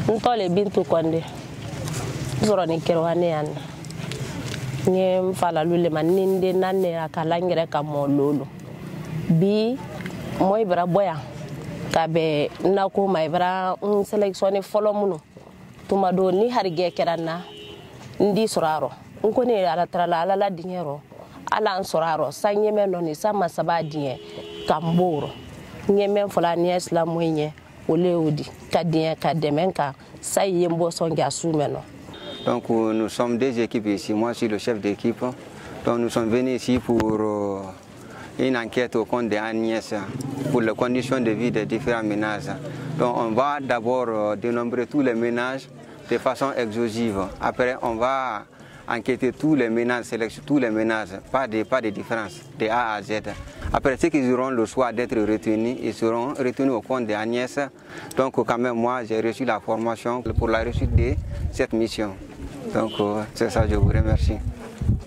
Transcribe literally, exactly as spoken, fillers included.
Ntole Bintou Konde. Zoroni Kerwane yan. Nye fala lule maninde nane akalangire kamo lolo. Bi moi bra boya. Kabe nako mai bra un sélectionné folo muno. Tuma do ni harige kerana ndi soraro. Nkone ala trala ala la dinero. Ala soraro sanye meno ni sama sabadie kamboro. Nye men fola ni islam mwenye ole odi kadien kademenka saye mbo songa soumeno. Donc nous sommes des équipes ici. Moi je suis le chef d'équipe. Donc nous sommes venus ici pour euh, une enquête au compte de Agnès pour les conditions de vie des différents ménages. Donc on va d'abord euh, dénombrer tous les ménages de façon exhaustive. Après on va enquêter tous les ménages, sélectionner tous les ménages, pas de, pas de différence, de A à Z. Après ceux qui auront le choix d'être retenus, ils seront retenus au compte d'Agnès. Donc quand même moi j'ai reçu la formation pour la réussite de cette mission. Donc c'est ça, je vous remercie.